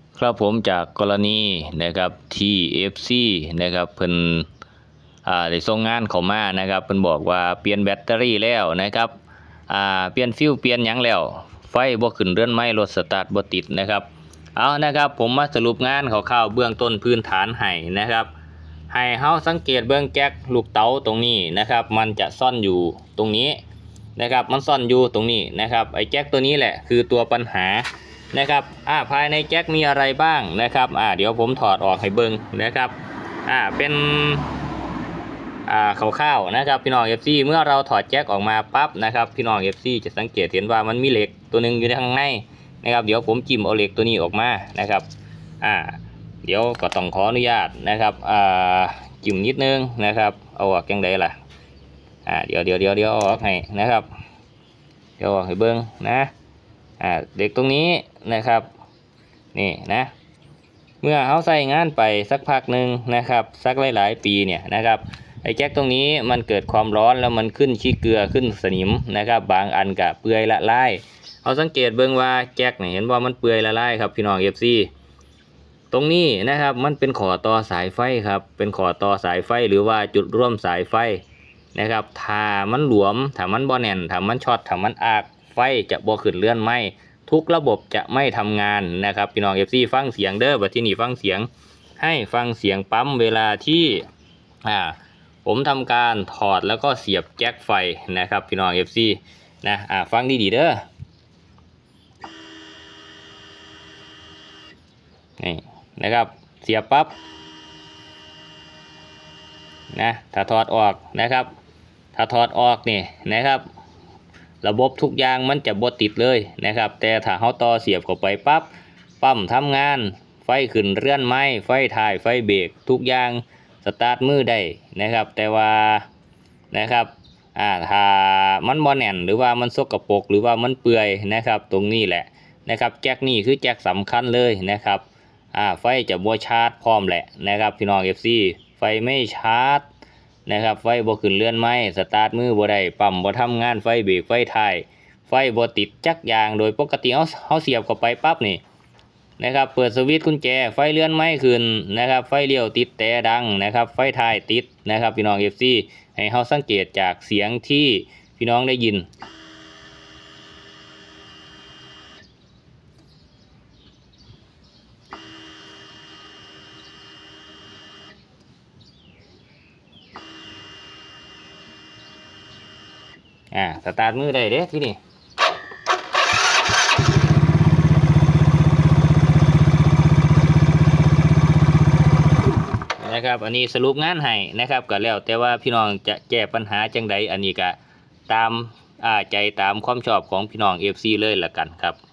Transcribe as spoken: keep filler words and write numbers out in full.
ครับผมจากกรณีนะครับที่ เอฟ ซี นะครับเพิ่นอ่าได้ส่งงานเข้ามานะครับเพิ่นบอกว่าเปลี่ยนแบตเตอรี่แล้วนะครับอ่าเปลี่ยนฟิวเปลี่ยนหยังแล้วไฟบ่ขึ้นเรือนไม้รถสตาร์ทบ่ติดนะครับเอานะครับผมมาสรุปงานคร่าวๆเบื้องต้นพื้นฐานให้นะครับให้เฮาสังเกตเบื้องแจ็คลูกเต๋าตรงนี้นะครับมันจะซ่อนอยู่ตรงนี้นะครับมันซ่อนอยู่ตรงนี้นะครับไอ้แจ็คตัวนี้แหละคือตัวปัญหานะครับอ่าภายในแจ็คมีอะไรบ้างนะครับอ่าเดี๋ยวผมถอดออกให้เบิ่งนะครับอ่าเป็นอ่าคร่าวๆนะครับพี่น้อง เอฟ ซี เมื่อเราถอดแจ็คออกมาปั๊บนะครับพี่น้อง เอฟ ซี จะสังเกตเห็นว่ามันมีเหล็กตัวนึงอยู่ในข้างในนะครับเดี๋ยวผมจิ้มเอาเหล็กตัวนี้ออกมานะครับอ่าเดี๋ยวก็ต้องขออนุญาตนะครับอ่าจิ้มนิดนึงนะครับเอาออกจังไดล่ะอ่าเดี๋ยวเดี๋ยวเดี๋ยวเดี๋ยวออกให้นะครับเดี๋ยวออกให้เบิ่งนะอ่าเหล็กตรงนี้นะครับนี่นะเมื่อเขาใส่งานไปสักพักหนึ่งนะครับสักหลายๆปีเนี่ยนะครับไอ้แจ็คตรงนี้มันเกิดความร้อนแล้วมันขึ้นขี้เกลือขึ้นสนิมนะครับบางอันกะเปื่อยละลายเอาสังเกตเบิ่งว่าแจ็คเนี่ยเห็นว่ามันเปื่อยละลายครับพี่น้อง เอฟ ซี ตรงนี้นะครับมันเป็นขอต่อสายไฟครับเป็นขอต่อสายไฟหรือว่าจุดร่วมสายไฟนะครับถ้ามันหลวมถ้ามันบ่แน่นถ้ามันช็อตถ้ามันอากไฟจะบ่ขึ้นเลื่อนไหมทุกระบบจะไม่ทำงานนะครับพี่น้อง เอฟ ซี ฟังเสียงเด้อบัดที่นี่ฟังเสียงให้ฟังเสียงปั๊มเวลาที่อ่าผมทำการถอดแล้วก็เสียบแจ็คไฟนะครับพี่น้อง เอฟ ซี นะอ่าฟังดีๆเด้อนี่นะครับเสียบปั๊บนะถ้าถอดออกนะครับถ้าถอดออกนี่นะครับระบบทุกอย่างมันจะบ่ติดเลยนะครับแต่ถ้าเฮาต่อเสียบเข้าไปปั๊บปั๊มทำงานไฟขึ้นเรือนไม้ไฟถ่ายไฟเบรกทุกอย่างสตาร์ทมือได้นะครับแต่ว่านะครับอ่าถ้ามันบ่แน่นหรือว่ามันสกปรกหรือว่ามันเปื่อยนะครับตรงนี้แหละนะครับแจ็คนี่คือแจ็คสำคัญเลยนะครับอ่าไฟจะบ่ชาร์จพร้อมแหละนะครับพี่น้อง เอฟ ซี ไฟไม่ชาร์จนะครับไฟบ่ขึ้นเลื่อนไม้สตาร์ทมือบ่ได้ปั๊มบ่ทำงานไฟเบรกไฟถ่ายไฟบ่ติดจักอย่างโดยปกติเฮาเฮาเสียบเข้าไปปั๊บนี่นะครับเปิดสวิตช์กุญแจไฟเลื่อนไม้ขึ้นนะครับไฟเลี้ยวติดแต่ดังนะครับไฟท้ายติดนะครับพี่น้อง เอฟ ซี ให้เฮาสังเกตจากเสียงที่พี่น้องได้ยินอ่าสตาร์ทมือได้เด้ที่นี่นะครับอันนี้สรุปงานให้นะครับก็แล้วแต่ว่าพี่น้องจะแก้ปัญหาจังใดอันนี้ก็ตามอ่าใจตามความชอบของพี่น้อง เอฟ ซี เลยละกันครับ